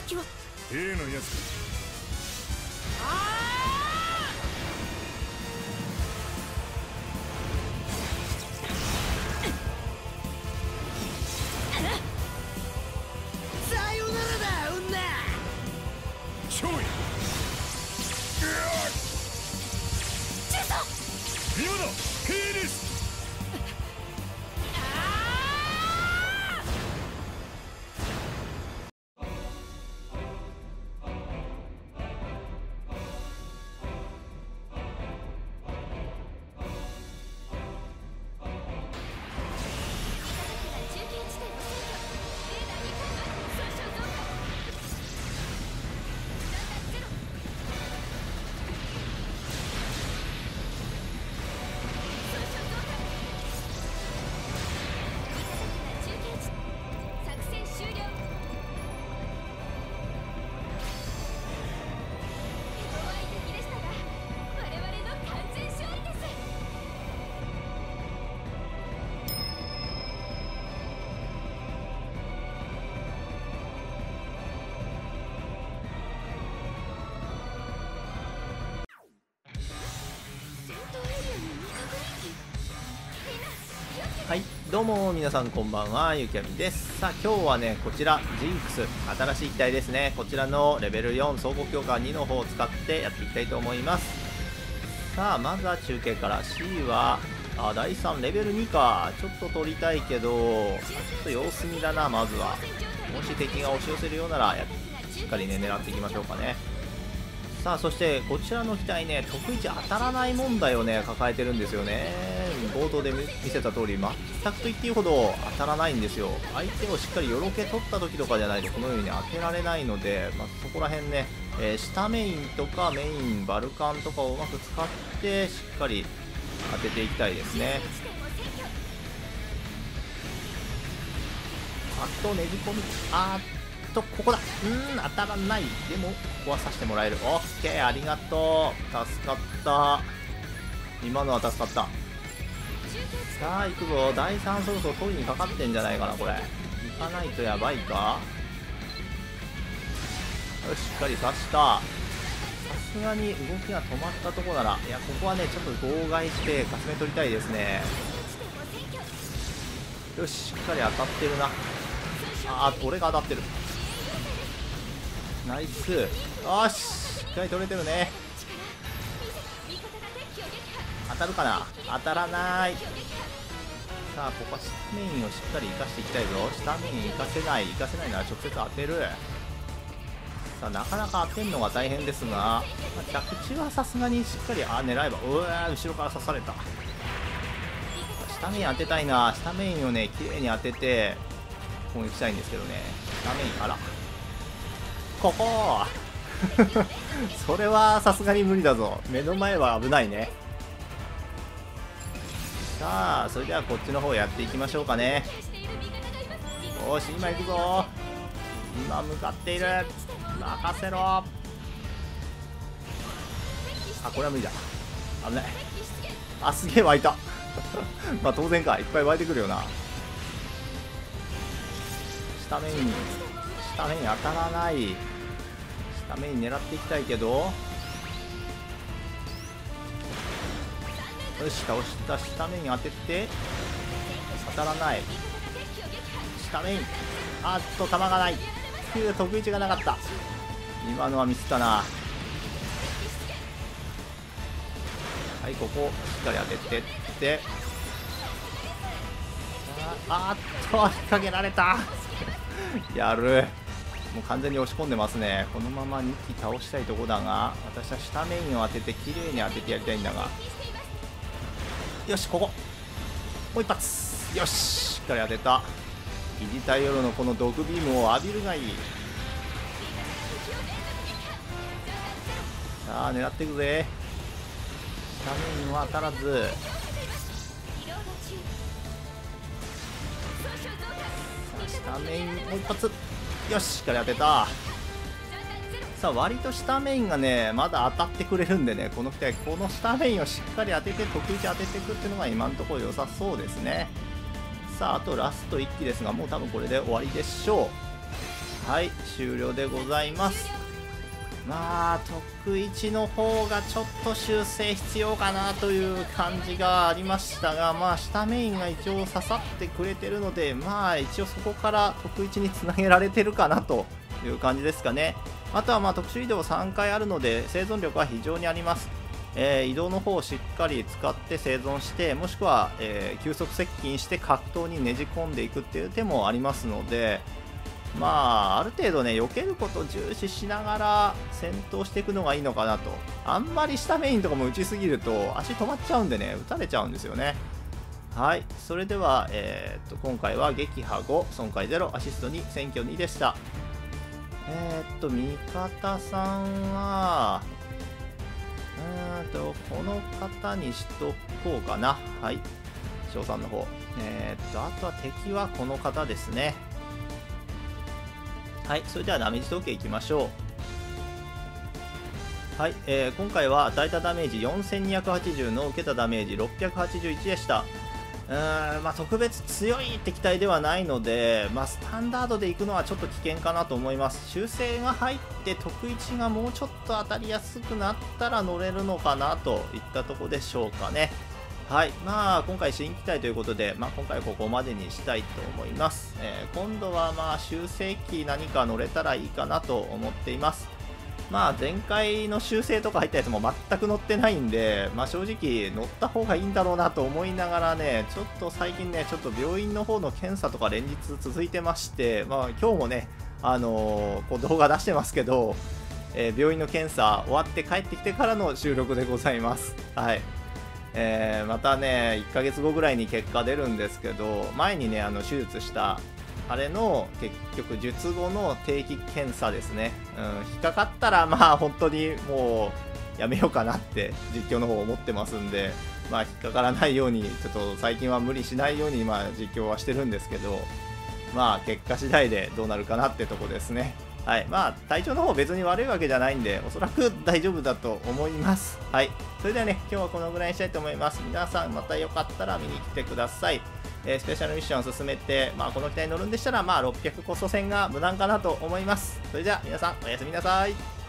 敵は A のやつ。 さよならだ女。 ちょい。 チェソ今だ。フィニス。 はい、どうも皆さんこんばんは、ゆきあみです。さあ今日はね、こちらジンクス新しい機体ですね。こちらのレベル4総合強化2の方を使ってやっていきたいと思います。さあまずは中継から。 C は第3レベル2か。ちょっと取りたいけどちょっと様子見だな。まずはもし敵が押し寄せるようならしっかりね狙っていきましょうかね。さあそしてこちらの機体ね、得意値当たらない問題をね抱えてるんですよね。冒頭で見せた通り全くと言っていいほど当たらないんですよ。相手をしっかりよろけ取った時とかじゃないとこのように当てられないので、そこら辺ね、下メインとかメインバルカンとかをうまく使ってしっかり当てていきたいですね。あとねじ込み、ここだ。当たらない。でもここは刺してもらえる。オッケー、ありがとう。助かった。今のは助かった。さあ行くぞ。第3そろそろ取りにかかってんじゃないかな。これ行かないとやばいか。よし、しっかり刺した。さすがに動きが止まったとこなら、いやここはねちょっと妨害してかすめ取りたいですね。よし、しっかり当たってるな。俺が当たってる。ナイス。よし、しっかり取れてるね。当たるかな。当たらない。さあここは下メインをしっかり生かしていきたいぞ。下メイン生かせないなら直接当てる。さあなかなか当てるのが大変ですが、着地はさすがにしっかり狙えば。後ろから刺された。下メイン当てたいな。下メインをね綺麗に当てて攻撃したいんですけどね。下メインここそれはさすがに無理だぞ。目の前は危ないね。さあそれではこっちの方やっていきましょうかね。よし、今行くぞ。今向かっている。任せろ。これは無理だ。危ない。すげえ湧いた当然か、いっぱい湧いてくるよな。下メイン当たらない。下メイン狙っていきたいけど、よし倒した。下メイン当てて当たらない。下メイン弾がない。得意値がなかった。今のはミスったな。はい、ここしっかり当ててって引っ掛けられたやる。もう完全に押し込んでますね。このまま2機倒したいとこだが、私は下メインを当てて綺麗に当ててやりたいんだが。よし、ここもう一発。よし、しっかり当てた。疑似体よろのこの毒ビームを浴びるがいい。さあ狙っていくぜ。下メインは当たらず。下メインもう一発。よし、しっかり当てた。さあ割と下メインがねまだ当たってくれるんでね、この機体この下メインをしっかり当てて得意値当てていくっていうのが今のところ良さそうですね。さああとラスト1機ですが、もう多分これで終わりでしょう。 はい、終了でございます。まあ特1の方がちょっと修正必要かなという感じがありましたが、まあ下メインが一応刺さってくれてるので、まあ一応そこから特1につなげられてるかなという感じですかね。あとはまあ特殊移動3回あるので生存力は非常にあります。移動の方をしっかり使って生存して、もしくは、急速接近して格闘にねじ込んでいくっていう手もありますので、まあある程度ね避けることを重視しながら戦闘していくのがいいのかなと。あんまり下メインとかも打ちすぎると足止まっちゃうんでね、打たれちゃうんですよね。はい、それでは、今回は撃破5、損壊0、アシスト2、選挙2でした。味方さんはこの方にしとこうかな。はい、賞賛の方。あとは敵はこの方ですね。はい、それではダメージ統計いきましょう。はい、今回は与えたダメージ4280の受けたダメージ681でした。まあ、特別強い敵対ではないので、まあ、スタンダードで行くのはちょっと危険かなと思います。修正が入って特1がもうちょっと当たりやすくなったら乗れるのかなといったところでしょうかね。はい、まあ今回新機体ということで、まあ、今回はここまでにしたいと思います。今度はまあ修正機何か乗れたらいいかなと思っています。まあ前回の修正とか入ったやつも全く乗ってないんで、まあ、正直乗った方がいいんだろうなと思いながらね、ちょっと最近ねちょっと病院の方の検査とか連日続いてまして、まあ、今日もねこう動画出してますけど、病院の検査終わって帰ってきてからの収録でございます。はい、またね1ヶ月後ぐらいに結果出るんですけど、前にね手術したあれの結局術後の定期検査ですね、引っかかったらまあ本当にもうやめようかなって実況の方思ってますんで、まあ引っかからないようにちょっと最近は無理しないようにまあ実況はしてるんですけど、まあ結果次第でどうなるかなってとこですね。はい、まあ体調の方別に悪いわけじゃないんでおそらく大丈夫だと思います。はい、それではね今日はこのぐらいにしたいと思います。皆さんまたよかったら見に来てください。スペシャルミッションを進めて、まあ、この機体に乗るんでしたら、まあ、600コスト戦が無難かなと思います。それじゃあ皆さんおやすみなさい。